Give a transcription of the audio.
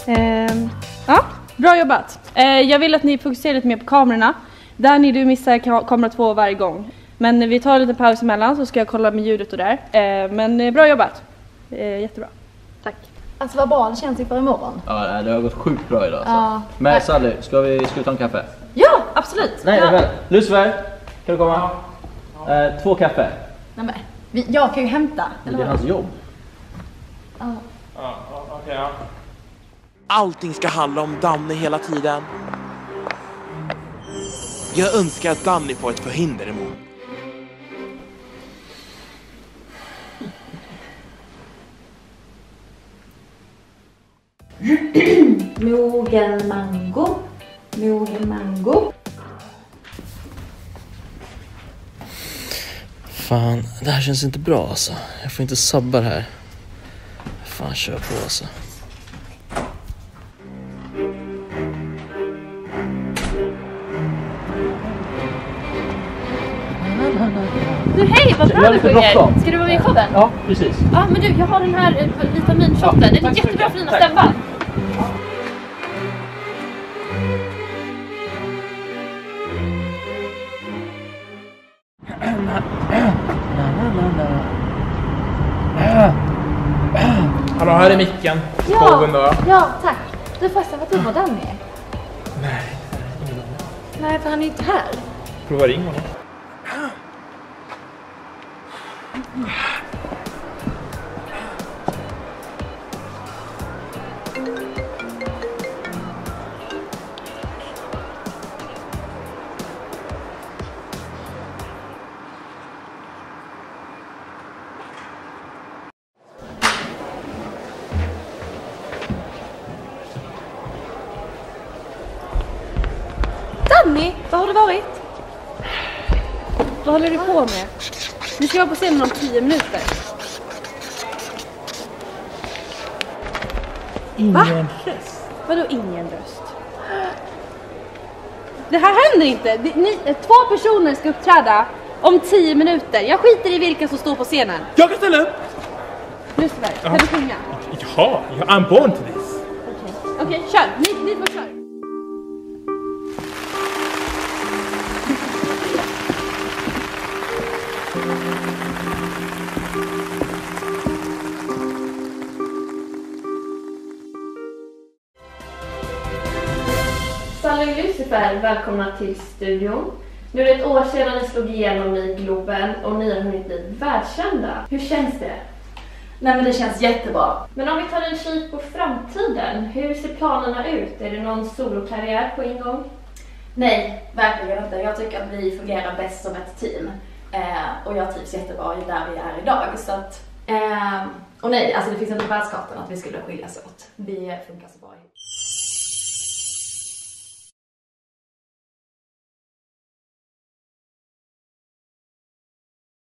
Ja, bra jobbat. Jag vill att ni fokuserar lite mer på kamerorna. Danny, du missar kamera 2 varje gång. Men vi tar en liten paus emellan så ska jag kolla med ljudet och där. Men bra jobbat. Jättebra. Tack. Alltså vad bra det känns inför imorgon. Ja, det har gått sjukt bra idag. Ja. Men Sally, ska vi ta en kaffe? Ja, absolut. Nej, Lucifer, kan du komma? 2 kaffe. Nej, men jag kan ju hämta. Det är hans jobb. Okej. Allting ska handla om Danny hela tiden. Jag önskar att Danny får ett förhinder emot. Mogen mango. Fan, det här känns inte bra alltså. Jag får inte sabba det här. Fan, kör på alltså. Du, hej, vad bra du sjunger. Ska du vara med i showen? Ja, precis. Ja, men du, jag har den här vitaminshotten. Den är jättebra för dina stämband. Hallå, här är micken. Ja, tack. Du förresten, vad var Danny? Nej, Nej, för han är inte här. prova ring honom. Danny, vad har det varit? Vad håller du på med? Du ska vara på scenen om 10 minuter. Ingen röst. Vadå ingen röst? Det här händer inte. 2 personer ska uppträda om 10 minuter. Jag skiter i vilka som står på scenen. Jag kan ställa upp! Lucifer, kan du sjunga? Ja, I'm born to this. Okej, kör. Ni får köra. Sally och Lucifer, välkomna till studion. Nu är det ett år sedan ni slog igenom i Globen och ni har hunnit bli världskända. Hur känns det? Nej, men det känns jättebra. Men om vi tar en kik på framtiden, hur ser planerna ut? Är det någon solokarriär på ingång? Nej, verkligen inte. Jag tycker att vi fungerar bäst som ett team. Och jag trivs jättebra där vi är idag. Så att, och nej, alltså det finns inte på världskartan att vi skulle skiljas åt. Vi funkar så bra ihop.